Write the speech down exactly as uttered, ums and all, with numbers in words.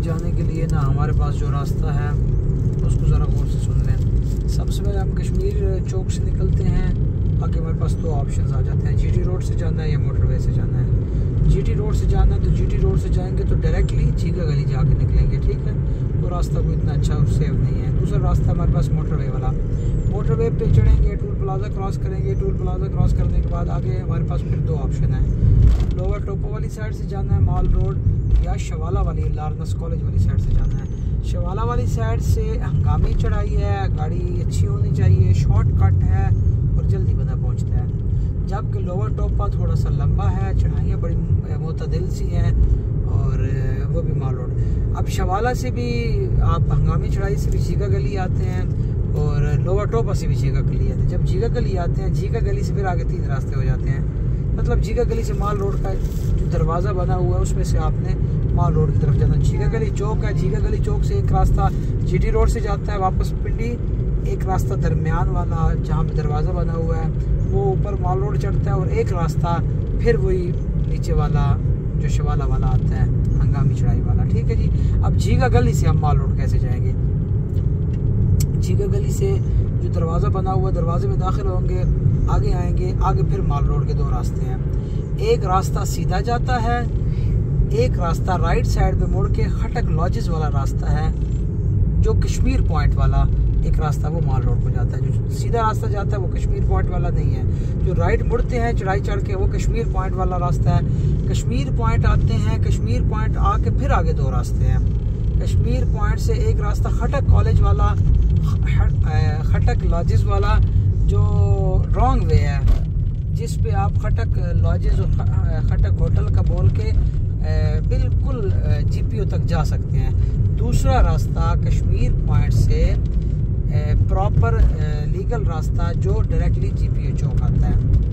जाने के लिए ना हमारे पास जो रास्ता है उसको ज़रा गौर से सुन लें। सबसे पहले हम कश्मीर चौक से निकलते हैं, आगे हमारे पास दो ऑप्शंस आ जाते हैं, जीटी रोड से जाना है या मोटरवे से जाना है। जीटी रोड से जाना है तो जीटी रोड से जाएंगे तो डायरेक्टली झींगा गली जाके निकलेंगे, ठीक है। वो रास्ता कोई इतना अच्छा और सेफ नहीं है। दूसरा रास्ता हमारे पास मोटरवे वाला, मोटरवे पे चढ़ेंगे, टूल प्लाजा क्रॉस करेंगे, टूल प्लाजा क्रॉस करने के बाद आगे हमारे पास फिर दो ऑप्शन है, लोअर टोपो वाली साइड से जाना है माल रोड या शवाला वाली लारनस कॉलेज वाली साइड से जाना है। शवाला वाली साइड से हंगामी चढ़ाई है, गाड़ी अच्छी होनी चाहिए, शॉर्टकट है और जल्दी बंदा पहुंचता है। जबकि लोअर टोपा थोड़ा सा लंबा है, चढ़ाइयाँ बड़ी मुतदिल सी हैं और वो भी माल रोड। अब शवाला से भी आप हंगामी चढ़ाई से भी झींगा गली आते हैं और लोअर टोपा से भी झींगा गली आते हैं। जब झींगा गली आते हैं, झींगा गली से फिर आगे तीन रास्ते हो जाते हैं। मतलब झींगा गली से माल रोड का जो दरवाज़ा बना हुआ है उसमें से आपने माल रोड की तरफ जाना। झींगा गली चौक है, झींगा गली चौक से एक रास्ता जीटी रोड से जाता है वापस पिंडी, एक रास्ता दरमियान वाला जहाँ पे दरवाज़ा बना हुआ है वो ऊपर माल रोड चढ़ता है और एक रास्ता फिर वही नीचे वाला जो शवाला वाला आता है हंगामी चढ़ाई वाला, ठीक है जी। अब झींगा गली से हम माल रोड कैसे जाएंगे? झींगा गली से जो दरवाज़ा बना हुआ है दरवाजे में दाखिल होंगे, आगे आएंगे, आगे फिर माल रोड के दो रास्ते हैं। एक रास्ता सीधा जाता है, एक रास्ता राइट साइड पे मुड़ के खटक लॉजेस वाला रास्ता है जो कश्मीर पॉइंट वाला एक रास्ता वो माल रोड को जाता है। जो सीधा रास्ता जाता है वो कश्मीर पॉइंट वाला नहीं है। जो राइट मुड़ते हैं चढ़ाई चढ़ के वो कश्मीर पॉइंट वाला रास्ता है। कश्मीर पॉइंट आते हैं, कश्मीर पॉइंट आके फिर आगे दो रास्ते हैं। कश्मीर पॉइंट से एक रास्ता खटक कॉलेज वाला, खटक लॉजेस वाला जो रॉन्ग वे है, जिस पे आप खटक लॉजेस और खटक होटल का बोल के बिल्कुल जीपीओ तक जा सकते हैं। दूसरा रास्ता कश्मीर पॉइंट से प्रॉपर लीगल रास्ता जो डायरेक्टली जीपीओ चौक आता है।